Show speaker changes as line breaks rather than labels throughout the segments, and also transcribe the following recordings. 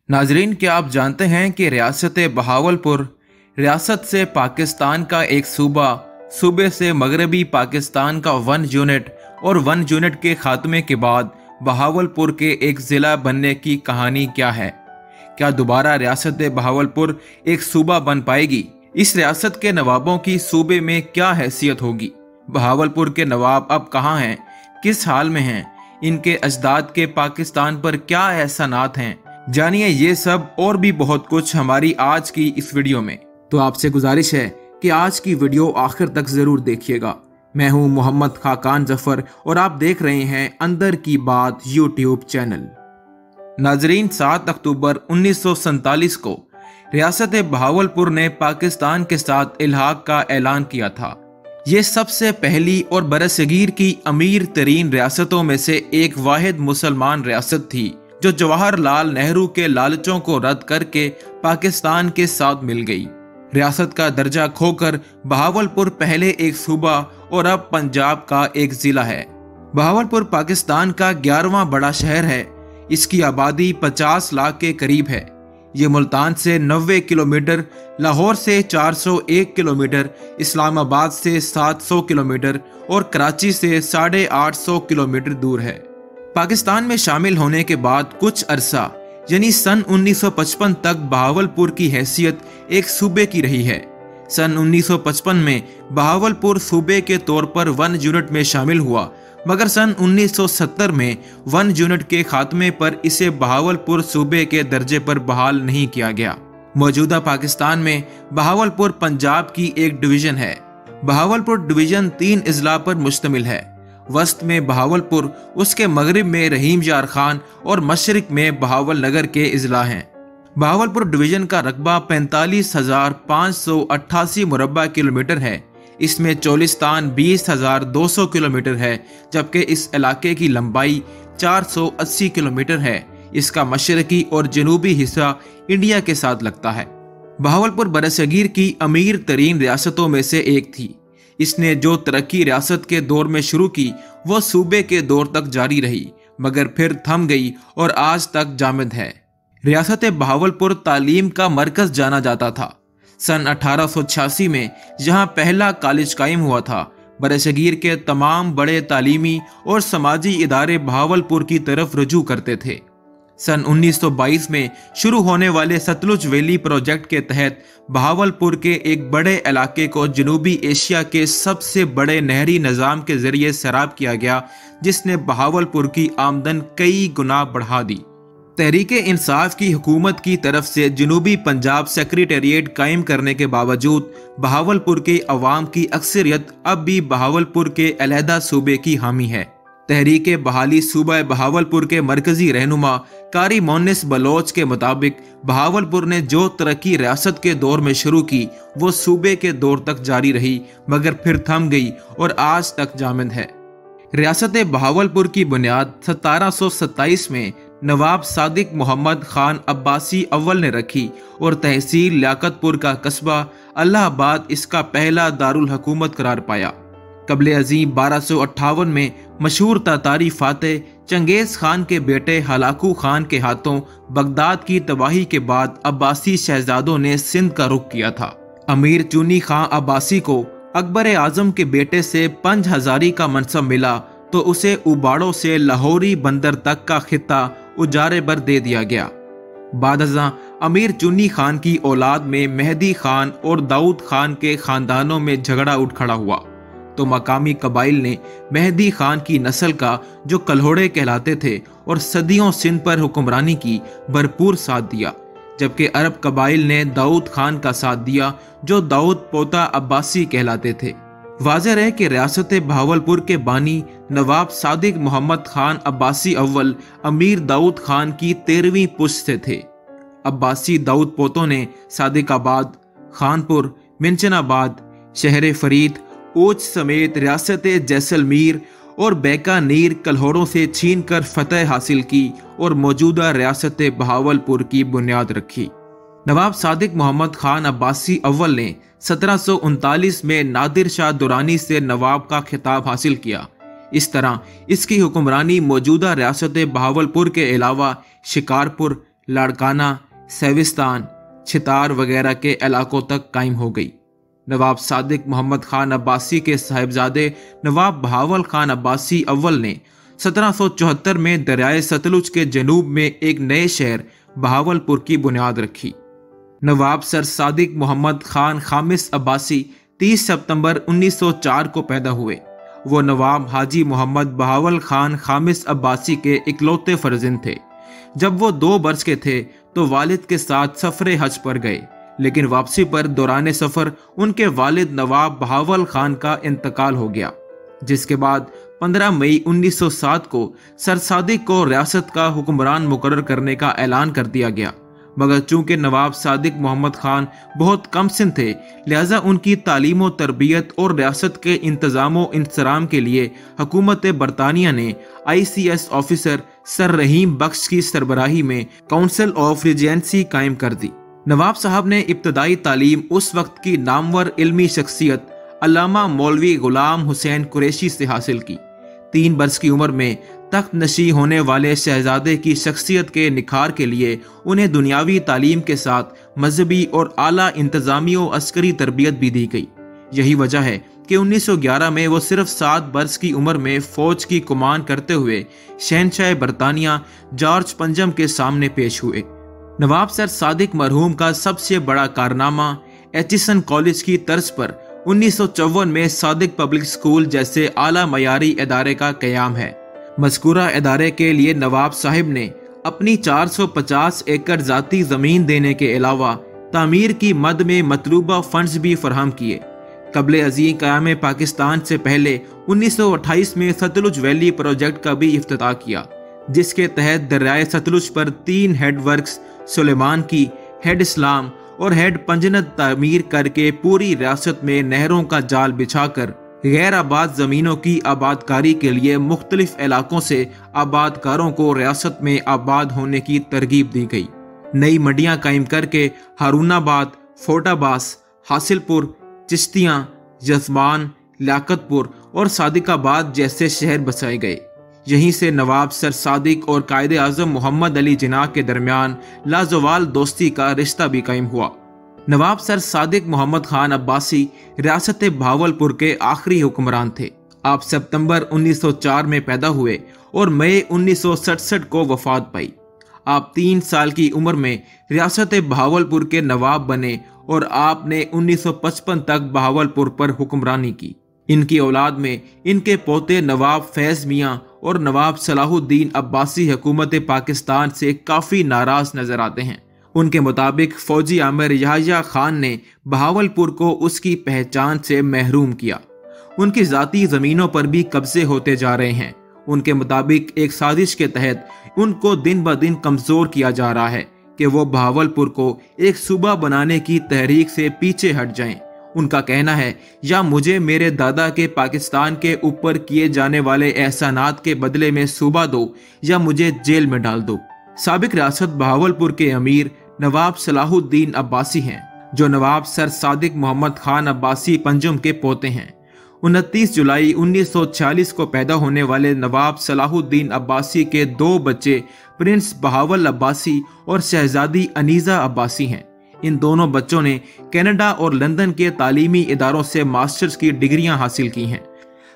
नाजरीन, क्या आप जानते हैं कि रियासत बहावलपुर रियासत से पाकिस्तान का एक सूबे से मगरबी पाकिस्तान का 1 यूनिट और 1 यूनिट के खात्मे के बाद बहावलपुर के एक ज़िला बनने की कहानी क्या है? क्या दोबारा रियासत बहावलपुर एक सूबा बन पाएगी? इस रियासत के नवाबों की सूबे में क्या हैसियत होगी? बहावलपुर के नवाब अब कहाँ हैं? किस हाल में हैं? इनके अजदाद के पाकिस्तान पर क्या एहसानात हैं? जानिए ये सब और भी बहुत कुछ हमारी आज की इस वीडियो में। तो आपसे गुजारिश है कि आज की वीडियो आखिर तक जरूर देखिएगा। मैं हूं मोहम्मद खाकान जफर और आप देख रहे हैं अंदर की बात यूट्यूब चैनल। नाजरीन, 7 अक्टूबर 1947 को रियासत बहावलपुर ने पाकिस्तान के साथ इल्हाक का ऐलान किया था। ये सबसे पहली और बरसगीर की अमीर तरीन रियासतों में से एक वाहिद मुसलमान रियासत थी जो जवाहरलाल नेहरू के लालचों को रद्द करके पाकिस्तान के साथ मिल गई। रियासत का दर्जा खोकर बहावलपुर पहले एक सूबा और अब पंजाब का एक जिला है। बहावलपुर पाकिस्तान का 11वां बड़ा शहर है। इसकी आबादी 50 लाख के करीब है। ये मुल्तान से 90 किलोमीटर, लाहौर से 401 किलोमीटर, इस्लामाबाद से 700 किलोमीटर और कराची से 850 किलोमीटर दूर है। पाकिस्तान में शामिल होने के बाद कुछ अरसा यानी सन 1955 तक बहावलपुर की हैसियत एक सूबे की रही है। सन 1955 में बहावलपुर सूबे के तौर पर 1 यूनिट में शामिल हुआ, मगर सन 1970 में 1 यूनिट के खात्मे पर इसे बहावलपुर सूबे के दर्जे पर बहाल नहीं किया गया। मौजूदा पाकिस्तान में बहावलपुर पंजाब की एक डिवीजन है। बहावलपुर डिवीजन 3 अजला पर मुश्तमिल है। वस्त में बहावलपुर, उसके मगरिब में रहीम यार खान और मशरिक में बहावल नगर के अजला हैं। बहावलपुर डिवीजन का रकबा 45,588 मुरब्बा किलोमीटर है। इसमें चोलिस्तान 20,200 किलोमीटर है, जबकि इस इलाके की लंबाई 480 किलोमीटर है। इसका मशरकी और जनूबी हिस्सा इंडिया के साथ लगता है। बहावलपुर बरसगीर की अमीर तरीन रियासतों में से एक थी। इसने जो तरक्की रियासत के दौर में शुरू की वो सूबे के दौर तक जारी रही, मगर फिर थम गई और आज तक जामिद है। रियासत बहावलपुर तालीम का मरकज जाना जाता था। सन 1886 में यहाँ पहला कॉलेज कायम हुआ था। बरसगीर के तमाम बड़े तालीमी और समाजी इदारे बहावलपुर की तरफ रुजू करते थे। सन 1922 में शुरू होने वाले सतलुज वैली प्रोजेक्ट के तहत बहावलपुर के एक बड़े इलाके को जनूबी एशिया के सबसे बड़े नहरी निज़ाम के जरिए सैराब किया गया, जिसने बहावलपुर की आमदन कई गुना बढ़ा दी। तहरीके इंसाफ की हुकूमत की तरफ से जनूबी पंजाब सेक्रेटेरिएट कायम करने के बावजूद बहावलपुर के अवाम की अक्सरियत अब भी बहावलपुर के अलहदा सूबे की हामी है। तहरीके बहाली सूबा बहावलपुर के मरकजी रहनुमा कारी मोनिस बलोच के मुताबिक बहावलपुर ने जो तरक्की रियासत के दौर में शुरू की वो सूबे के दौर तक जारी रही, मगर फिर थम गई और आज तक जामिद है। रियासत बहावलपुर की बुनियाद 1727 में नवाब सादिक मोहम्मद खान अब्बासी अव्वल ने रखी और तहसील लियाकतपुर का कस्बा अल्लाहाबाद इसका पहला दारुल हुकूमत करार पाया। कबले अजीम 1258 में मशहूर तातारी फातेह चंगेज खान के बेटे हलाकू खान के हाथों बगदाद की तबाही के बाद अब्बासी शहजादों ने सिंध का रुख किया था। अमीर चुनी खां अब्बासी को अकबर आजम के बेटे से पंज हजारी का मनसब मिला तो उसे उबाड़ों से लाहौरी बंदर तक का खिता उजारे पर दे दिया गया। बादशाह अमीर चुनी खान की औलाद में मेहदी खान और दाऊद खान के खानदानों में झगड़ा उठ खड़ा हुआ तो मकामी कबाइल ने मेहदी खान की नस्ल का, जो कल्होड़े कहलाते थे, और सदियों सिंध पर हुक्मरानी की, भरपूर साथ दिया, जबकि अरब कबाइल ने दाऊद खान का साथ दिया, जो दाऊद पोता अब्बासी कहलाते थे। वाज़ेह है कि रियासत बहावलपुर के बानी नवाब सादिक मोहम्मद खान अब्बासी अव्वल अमीर दाऊद खान की 13वीं पुश्त से थे। अब्बासी दाऊद पोतों ने सादिकाबाद, खानपुर, मिंचनाबाद, शहर फरीद, ओच समेत रियासत जैसलमेर और बीकानेर कल्होड़ों से छीन कर फतह हासिल की और मौजूदा रियासत बहावलपुर की बुनियाद रखी। नवाब सादिक मोहम्मद खान अब्बासी अव्वल ने 1739 में नादिर शाह दुरानी से नवाब का खिताब हासिल किया। इस तरह इसकी हुक्मरानी मौजूदा रियासत बहावलपुर के अलावा शिकारपुर, लाड़काना, सेविस्तान, छितार वगैरह के इलाकों तक कायम हो गई। नवाब सादिक मोहम्मद खान अब्बासी के साहिबजादे नवाब बहावल खान अब्बासी अव्वल ने 1774 में दरियाए सतलुज के जनूब में एक नए शहर बहावलपुर की बुनियाद रखी। नवाब सर सादिक मोहम्मद खान खामिस अब्बासी 30 सितंबर 1904 को पैदा हुए। वो नवाब हाजी मोहम्मद बहावल खान खामिस अब्बासी के इकलौते फर्जंद थे। जब वो 2 वर्ष के थे तो वालिद के साथ सफरे हज पर गए, लेकिन वापसी पर दौरान सफर उनके वालिद नवाब बहावल खान का इंतकाल हो गया, जिसके बाद 15 मई 1907 को सर सादिक को रियासत का हुक्मरान मुकर्रर करने का ऐलान कर दिया गया। मगर चूंकि नवाब सादिक मोहम्मद खान बहुत कम सिन थे, लिहाजा उनकी तालीम व तरबियत और रियासत के इंतजाम व इंतजाम के लिए हुकूमत बरतानिया ने ICS officer sir Rahim Bakhsh की सरबराही में काउंसिल ऑफ रिजेंसी कायम कर दी। नवाब साहब ने इब्तदाई तालीम उस वक्त की नामवर इल्मी शख्सियत अल्लामा मौलवी गुलाम हुसैन कुरैशी से हासिल की। 3 वर्ष की उम्र में तख्त नशी होने वाले शहजादे की शख्सियत के निखार के लिए उन्हें दुनियावी तालीम के साथ मजहबी और आला इंतजामी और अस्करी तरबियत भी दी गई। यही वजह है कि 1911 में वो सिर्फ 7 वर्ष की उम्र में फौज की कमान करते हुए शहनशाह बरतानिया जॉर्ज पंजम के सामने पेश हुए। नवाब सर सादिक मरहूम का सबसे बड़ा कारनामा एचिसन कॉलेज की तर्ज पर 1954 में सादिक पब्लिक स्कूल जैसे आला मयारी इदारे का कयाम है। मज़कूरा इदारे के लिए नवाब साहिब ने अपनी 450 एकड़ ज़ाती ज़मीन देने के अलावा तामीर की मद में मतलूबा फंड्स भी फराहम किए। कबले अज़ीम क़याम पाकिस्तान से पहले 1928 में सतलुज वैली प्रोजेक्ट का भी इफ्तिताह किया, जिसके तहत दरियाए सतलुज पर 3 हेड वर्क्स सुलेमान की, हेड इस्लाम और हेड पंजनत तामीर करके पूरी रियासत में नहरों का जाल बिछाकर गैर आबाद ज़मीनों की आबादकारी के लिए मुख्तलिफ इलाकों से आबादकारों को रियासत में आबाद होने की तरगीब दी गई। नई मंडियाँ कायम करके हारूनाबाद, फोर्टाबास, हासिलपुर, चिश्तियाँ, जज़मान, लियाकतपुर और सादिकाबाद जैसे शहर बसाए गए। यहीं से नवाब सर सादिक और कायदे आज़म मोहम्मद अली जिन्ना के दरमियान लाजवाल दोस्ती का रिश्ता भी कायम हुआ। नवाब सर सादिक मोहम्मद खान अब्बासी रियासत बहावलपुर के आखिरी हुक्मरान थे। आप सितंबर 1904 में पैदा हुए और मई 1967 को वफात पाई। आप 3 साल की उम्र में रियासत बहावलपुर के नवाब बने और आपने 1955 तक बहावलपुर पर हुक्मरानी की। इनकी औलाद में इनके पोते नवाब फैज़ मियाँ और नवाब सलाहुद्दीन अब्बासी हुकूमत पाकिस्तान से काफ़ी नाराज़ नज़र आते हैं। उनके मुताबिक फौजी आमिर याह्या खान ने बहावलपुर को उसकी पहचान से महरूम किया। उनकी ज़ाती ज़मीनों पर भी कब्जे होते जा रहे हैं। उनके मुताबिक एक साजिश के तहत उनको दिन ब दिन कमज़ोर किया जा रहा है कि वो बहावलपुर को एक सूबा बनाने की तहरीक से पीछे हट जाएं। उनका कहना है, या मुझे मेरे दादा के पाकिस्तान के ऊपर किए जाने वाले एहसानात के बदले में सूबा दो या मुझे जेल में डाल दो। साबिक रियासत बहावलपुर के अमीर नवाब सलाहुद्दीन अब्बासी हैं, जो नवाब सर सादिक मोहम्मद खान अब्बासी पंजम के पोते हैं। 29 जुलाई 1946 को पैदा होने वाले नवाब सलाहुद्दीन अब्बासी के 2 बच्चे प्रिंस बहावल अब्बासी और शहजादी अनीज़ा अब्बासी हैं। इन दोनों बच्चों ने कनाडा और लंदन के तालीमी इदारों से मास्टर्स की डिग्रियां हासिल की हैं।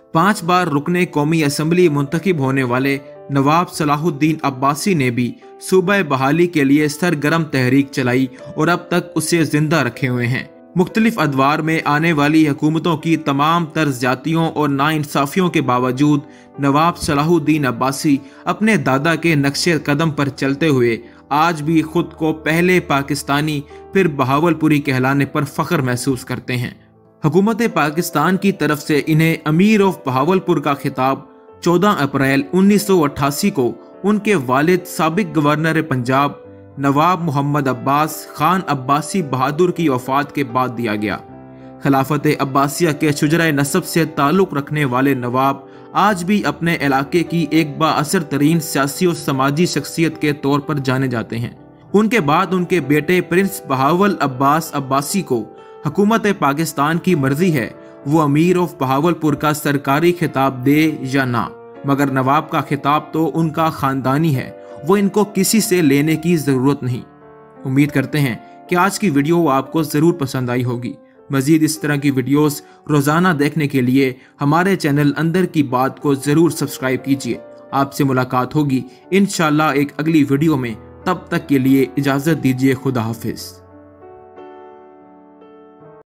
5 बार रुकने कौमी असम्बली मुंतखब होने वाले नवाब सलाहुद्दीन अब्बासी ने भी सूबा बहाली के लिए सरगर्म तहरीक चलाई और अब तक उसे जिंदा रखे हुए हैं। मुख्तलिफ अदवार में आने वाली हुकूमतों की तमाम तर्ज जातियों और नाइंसाफियों के बावजूद नवाब सलाहुद्दीन अब्बासी अपने दादा के नक्शे कदम पर चलते हुए आज भी खुद को पहले पाकिस्तानी फिर बहावलपुरी कहलाने पर फख्र महसूस करते हैं। हुकूमत पाकिस्तान की तरफ से इन्हें अमीर ऑफ बहावलपुर का खिताब 14 अप्रैल 1988 को उनके वालिद साबिक गवर्नर पंजाब नवाब मोहम्मद अब्बास खान अब्बासी बहादुर की वफात के बाद दिया गया। खिलाफत अब्बासिया के शुजरा नसब से ताल्लुक़ रखने वाले नवाब आज भी अपने इलाके की एक बाअसर तरीन सियासी और समाजी शख्सियत के तौर पर जाने जाते हैं। उनके बाद उनके बेटे प्रिंस बहावल अब्बास अब्बासी को हुकूमत पाकिस्तान की मर्जी है वो अमीर ऑफ बहावलपुर का सरकारी खिताब दे या ना, मगर नवाब का खिताब तो उनका खानदानी है वो इनको किसी से लेने की ज़रूरत नहीं। उम्मीद करते हैं कि आज की वीडियो आपको ज़रूर पसंद आई होगी। मज़ीद इस तरह की वीडियोस रोज़ाना देखने के लिए हमारे चैनल अंदर की बात को ज़रूर सब्सक्राइब कीजिए। आपसे मुलाकात होगी इंशाल्लाह एक अगली वीडियो में। तब तक के लिए इजाज़त दीजिए। खुदा हाफिज़।